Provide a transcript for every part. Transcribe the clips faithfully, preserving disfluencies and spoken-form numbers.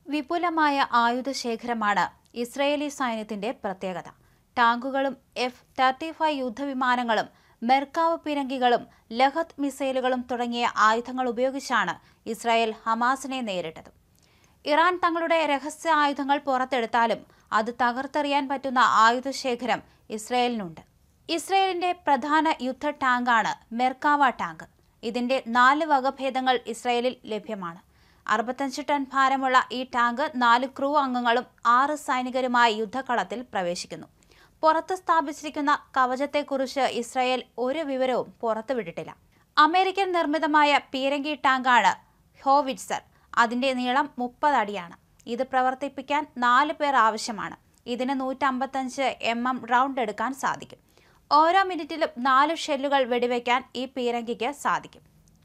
വിപുലമായ ആയുധശേഖരമാണ് ഇസ്രയേലി സൈന്യത്തിന്റെ പ്രത്യേകത. ടാങ്കുകളും എഫ് തേർട്ടി ഫൈവ് യുദ്ധവിമാനങ്ങളും മെർക്കാവ് പീരങ്കികളും ലഹത് മിസൈലുകളും തുടങ്ങിയ ആയുധങ്ങൾ ഉപയോഗിച്ചാണ് ഇസ്രായേൽ ഹമാസിനെ നേരിട്ടത്. ഇറാൻ തങ്ങളുടെ രഹസ്യ ആയുധങ്ങൾ പുറത്തെടുത്താലും അത് തകർത്തെറിയാൻ പറ്റുന്ന ആയുധശേഖരം ഇസ്രായേലിനുണ്ട്. ഇസ്രായേലിന്റെ പ്രധാന യുദ്ധ ടാങ്കാണ് മെർക്കാവ ടാങ്ക്. ഇതിന്റെ നാല് വകഭേദങ്ങൾ ഇസ്രായേലിൽ ലഭ്യമാണ്. അറുപത്തഞ്ച് ടൺ ഭാരമുള്ള ഈ ടാങ്ക് നാല് ക്രൂ അംഗങ്ങളും ആറ് സൈനികരുമായി യുദ്ധക്കളത്തിൽ പ്രവേശിക്കുന്നു. പുറത്ത് സ്ഥാപിച്ചിരിക്കുന്ന കവചത്തെക്കുറിച്ച് ഇസ്രായേൽ ഒരു വിവരവും പുറത്തുവിട്ടിട്ടില്ല. അമേരിക്കൻ നിർമ്മിതമായ പീരങ്കി ടാങ്കാണ് ഹോവിറ്റ്സർ. അതിന്റെ നീളം മുപ്പത് അടിയാണ്. ഇത് പ്രവർത്തിപ്പിക്കാൻ നാല് പേർ ആവശ്യമാണ്. ഇതിന് നൂറ്റമ്പത്തഞ്ച് എം എം റൗണ്ട് എടുക്കാൻ സാധിക്കും. ഓരോ മിനിറ്റിലും നാല് ഷെല്ലുകൾ വെടിവെക്കാൻ ഈ പീരങ്കിക്ക് സാധിക്കും.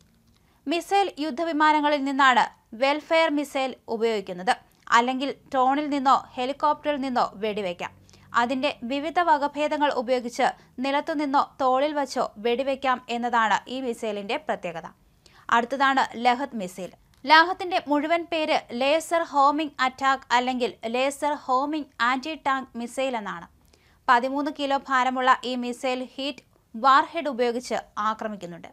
മിസൈൽ യുദ്ധവിമാനങ്ങളിൽ നിന്നാണ് വെൽഫെയർ മിസൈൽ ഉപയോഗിക്കുന്നത്. അല്ലെങ്കിൽ ഡ്രോണിൽ നിന്നോ ഹെലികോപ്റ്ററിൽ നിന്നോ വെടിവെക്കാം. അതിന്റെ വിവിധ വകഭേദങ്ങൾ ഉപയോഗിച്ച് നിലത്തുനിന്നോ തോളിൽ വച്ചോ വെടിവെക്കാം എന്നതാണ് ഈ മിസൈലിന്റെ പ്രത്യേകത. അടുത്തതാണ് ലഹത് മിസൈൽ. ലാഹത്തിന്റെ മുഴുവൻ പേര് ലേസർ ഹോമിംഗ് അറ്റാക്ക് അല്ലെങ്കിൽ laser homing anti tank missile എന്നാണ്. പതിമൂന്ന് കിലോ ഭാരമുള്ള ഈ മിസൈൽ ഹീറ്റ് വാർഹെഡ് ഉപയോഗിച്ച് ആക്രമിക്കുന്നുണ്ട്.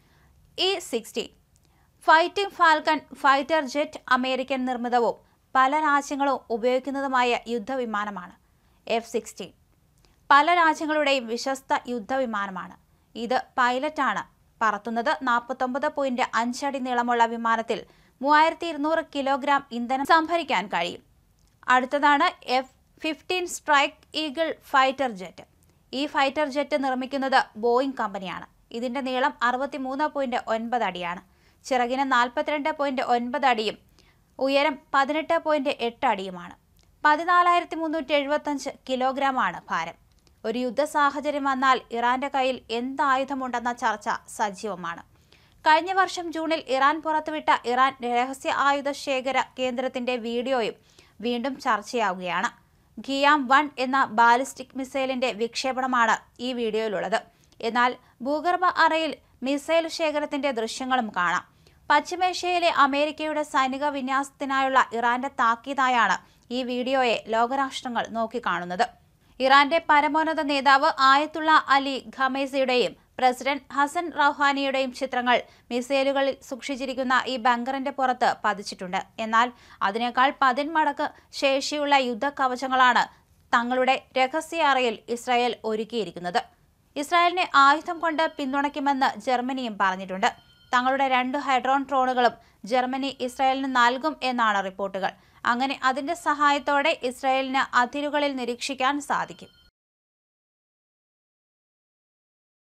E sixty Fighting Falcon fighter jet American നിർമ്മിതവും പല രാജ്യങ്ങളും ഉപയോഗിക്കുന്നതുമായ യുദ്ധവിമാനമാണ്. എഫ് സിക്സ്റ്റീൻ പല രാജ്യങ്ങളുടെയും വിശ്വസ്ത യുദ്ധവിമാനമാണ്. ഇത് പൈലറ്റാണ് പറത്തുന്നത്. നാൽപ്പത്തൊമ്പത് പോയിന്റ് അഞ്ചടി നീളമുള്ള വിമാനത്തിൽ മൂവായിരത്തി ഇരുന്നൂറ് കിലോഗ്രാം ഇന്ധനം സംഭരിക്കാൻ കഴിയും. അടുത്തതാണ് F fifteen Strike Eagle fighter jet. ഈ ഫൈറ്റർ ജെറ്റ് നിർമ്മിക്കുന്നത് ബോയിങ് കമ്പനിയാണ്. ഇതിന്റെ നീളം അറുപത്തിമൂന്ന് പോയിന്റ് ഒൻപത് അടിയാണ്. ചിറകിന് നാൽപ്പത്തിരണ്ട് പോയിന്റ് ഒൻപത് അടിയും ഉയരം പതിനെട്ട് പോയിന്റ് എട്ട് അടിയുമാണ്. പതിനാലായിരത്തി മുന്നൂറ്റി എഴുപത്തഞ്ച് കിലോഗ്രാമാണ് ഭാരം. ഒരു യുദ്ധ സാഹചര്യം വന്നാൽ ഇറാന്റെ കയ്യിൽ എന്ത് ആയുധമുണ്ടെന്ന ചർച്ച സജീവമാണ്. കഴിഞ്ഞ വർഷം ജൂണിൽ ഇറാൻ പുറത്തുവിട്ട ഇറാൻ രഹസ്യ ആയുധ ശേഖര കേന്ദ്രത്തിന്റെ വീഡിയോയും വീണ്ടും ചർച്ചയാവുകയാണ്. ഖിയാം വൺ എന്ന ബാലിസ്റ്റിക് മിസൈലിന്റെ വിക്ഷേപണമാണ് ഈ വീഡിയോയിലുള്ളത്. എന്നാൽ ഭൂഗർഭ അറയിൽ മിസൈൽ ശേഖരത്തിന്റെ ദൃശ്യങ്ങളും കാണാം. പശ്ചിമേഷ്യയിലെ അമേരിക്കയുടെ സൈനിക വിന്യാസത്തിനായുള്ള ഇറാന്റെ താക്കീതായാണ് ഈ വീഡിയോയെ ലോകരാഷ്ട്രങ്ങൾ നോക്കിക്കാണുന്നത്. ഇറാന്റെ പരമോന്നത നേതാവ് ആയത്തുള്ള അലി ഖമേസിയുടെയും പ്രസിഡന്റ് ഹസൻ റൗഹാനിയുടെയും ചിത്രങ്ങൾ മിസൈലുകളിൽ സൂക്ഷിച്ചിരിക്കുന്ന ഈ ബങ്കറിന്റെ പുറത്ത് പതിച്ചിട്ടുണ്ട്. എന്നാൽ അതിനേക്കാൾ പതിന്മടങ്ങ് ശേഷിയുള്ള യുദ്ധ കവചങ്ങളാണ് തങ്ങളുടെ രഹസ്യ അറയിൽ ഇസ്രായേൽ ഒരുക്കിയിരിക്കുന്നത്. ഇസ്രായേലിനെ ആയുധം കൊണ്ട് പിന്തുണയ്ക്കുമെന്ന് ജർമ്മനിയും പറഞ്ഞിട്ടുണ്ട്. തങ്ങളുടെ രണ്ട് ഹൈഡ്രോൺ ഡ്രോണുകളും ജർമ്മനി ഇസ്രായേലിന് നൽകും എന്നാണ് റിപ്പോർട്ടുകൾ. അങ്ങനെ അതിന്റെ സഹായത്തോടെ ഇസ്രായേലിന് അതിരുകളിൽ നിരീക്ഷിക്കാൻ സാധിക്കും.